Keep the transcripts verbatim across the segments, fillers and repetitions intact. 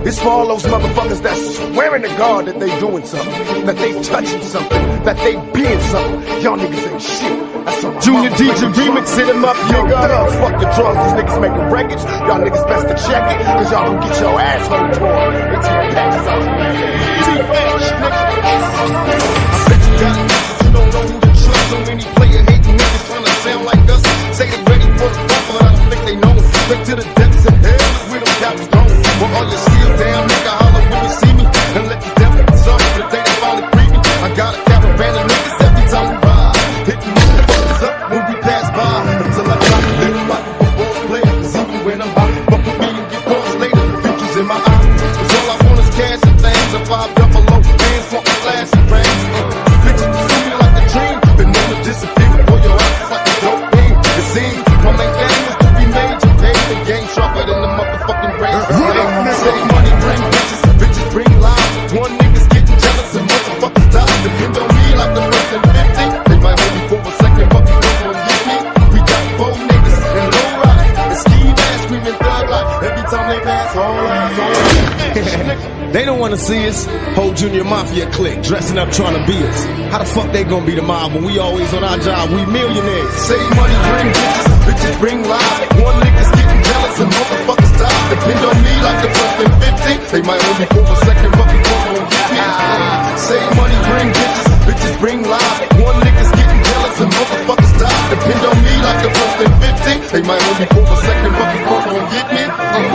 It's for all those motherfuckers that's swearing to God that they doing something, that they touching something, that they being something. Y'all niggas ain't shit. Junior D J remix, hit him up, yo, thugs, fuck the drugs, these niggas making records. Y'all niggas best to check it, cause y'all gon' get your asshole torn. They tear patches out your man. T-H, nigga. I bet you got niggas who don't know who to trust. So many player hating niggas trying to sound like us. Say they ready for the fuck, but I don't think they know. Straight to the depths of hell, we don't got to go. Well, all you see is damn nigga, holler when you see me. And let the devil get some for the day they finally free me. I got a caravan of niggas every time we ride. Hitting motherfuckers up when we pass by. Until I try to live like a football player. Cause even when I'm high, fuck with me and get crossed later. The future's in my eyes. Cause all I want is cash and things. A five double O, hands want my flash and rings. Bitches pursue me like a dream. Been known to disappear before your eyes like a dope thing. It seems my main thing was to be major. Pay the game sharper than the motherfucking race. Say money bring bitches, bitches bring lies. One niggas getting jealous and motherfuckers die. Depend on me like the first and fifty. They might hold me for a second, but we don't wanna get me. We got four niggas and low ride. And ski mask screaming thug life. Every time they pass, all eyes on us. They don't wanna see us. Whole Junior Mafia clique dressing up trying to be us. How the fuck they gonna be the mob when we always on our job? We millionaires. Say money bring bitches, bitches bring lies. One niggas getting jealous and motherfuckers die. Depend on me like the first and fifty. They might hold me for a second, but we won't get me. Say money bring bitches, bitches bring lies. One niggas getting jealous and motherfuckers die. Depend on me like the first and fifty. They might hold me for a second, but we won't get me.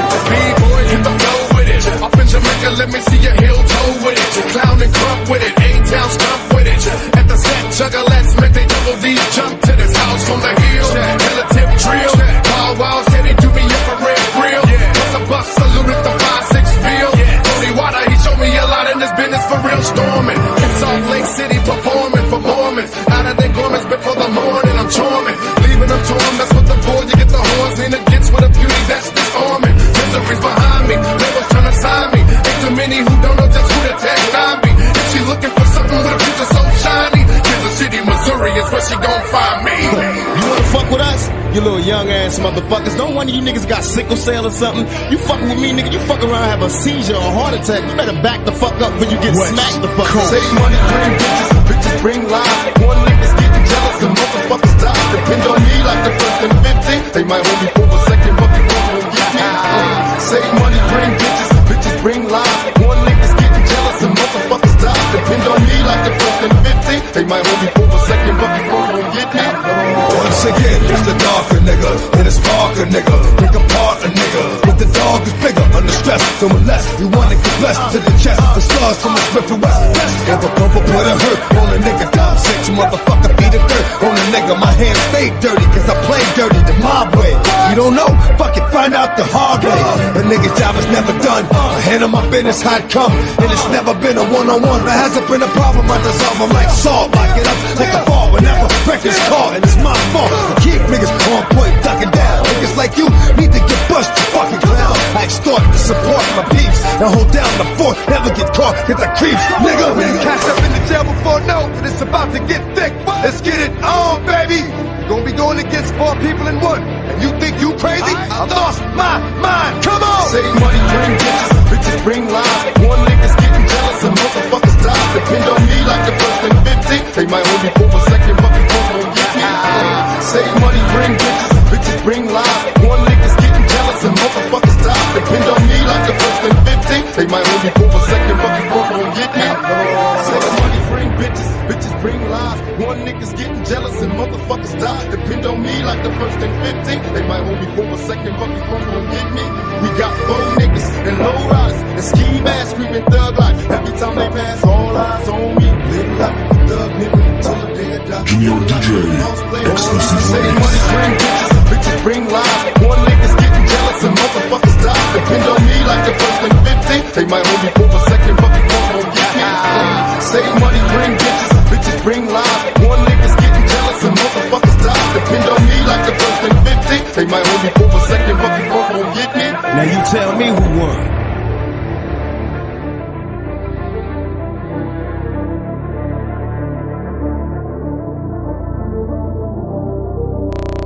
B-boys hit the flow with it. Up in Jamaica, let me see your heel toe with it. You clown and crump with it. A-town stump with it. At the set, juggalettes make they double D jump to this house on the hill. Relative drill. Wild Wild said he do me up a red grill. Bust a bus, salute at the five six field. Tony Water, he showed me a lot in this business for real storming. In Salt Lake City performing for Mormons. Out of their garments before the morning, I'm charming. Leaving them torn, that's what the boy, you get the horns. Nina gets with a beauty that's disarming. Misery's behind me, labels trying to sign me. Ain't too many who don't know just who to tag nine be. If she looking for something with a future so shiny, Kansas City, Missouri is where she gon' find me. You wanna fuck with us? You little young ass motherfuckers. Don't one of you niggas got sickle cell or something. You fucking with me, nigga. You fuck around, have a seizure or a heart attack. You better back the fuck up when you get West smacked the fuck up. Say money bring bitches, bitches bring lies. One niggas getting jealous and motherfuckers die. Depend on me like the first and fifty. They might hold me for a second, but they won't get me. Say money bring bitches, bitches bring lies. One niggas getting jealous and motherfuckers die. Depend on me like the first and fifty. They might hold me for a second, but they won't get me. Once again, it's the darker nigga, and it's sparker nigga. Pick apart a nigga, but the dog is bigger. Under stress, so less. You wanna get blessed to the chest. The stars from the Smith and West. If a pumper put a hurt on a nigga, down six, motherfucker beat a dirt on a nigga. My hands stay dirty, cause I play dirty the mob way. You don't know, fuck it, find out the hard way. A nigga's job is never done. I handle my business how it come, and it's never been a one-on-one. There hasn't been a problem, I dissolve them like salt. Lock it up like a ball whenever record's caught, and it's my fault. I keep niggas on point, ducking down. Niggas like you need to get bust, you fucking clown. I extort to support my peeps. Now hold down the fort, never get caught, cause I creeps. Nigga, we catch up in the jail before no, that it's about to get thick. Let's get it on, baby. You're gonna be going against four people in one. And you think you crazy? I lost my mind. Come on! Say money bring bitches, bitches bring lies. One niggas getting jealous and motherfuckers die. Depend on me like the first and fifty. They might hold me for a second, but we won't get me. Say money bring bitches, bitches bring lies. One niggas getting jealous and motherfuckers die. Depend on me like the first and fifty. They might hold me for a second, but we won't get me. Say money bring bitches, bitches bring lies. One niggas getting jealous and motherfuckers die. Depend on me like the first and fifty. They might hold me for a second, but we won't get me. We got four niggas and low riders and ski masks screaming thug life. Every time they pass, all eyes on me. Live life, thug nigga till the day I die. Junior D J, exclusive say money bring bitches, bitches bring lies. One niggas getting jealous and motherfuckers die. Depend on me like the first and fifty. They might hold me for a second, but we won't get me. Say money bring bitches, bitches bring lies. One niggas getting jealous and motherfuckers die. Depend on me like the first and fifty. They might hold me for a second, but we won't get me. Now you tell me who won.